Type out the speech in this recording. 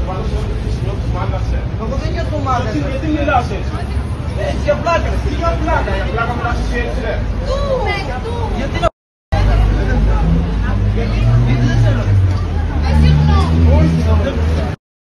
Εγώ δεν νιώθω μάλα. Γιατί μιλάς έτσι? Για πλάκα. Τι για πλάκα, για πλάκα μιλάς εσύ έτσι, ρε. Γιατί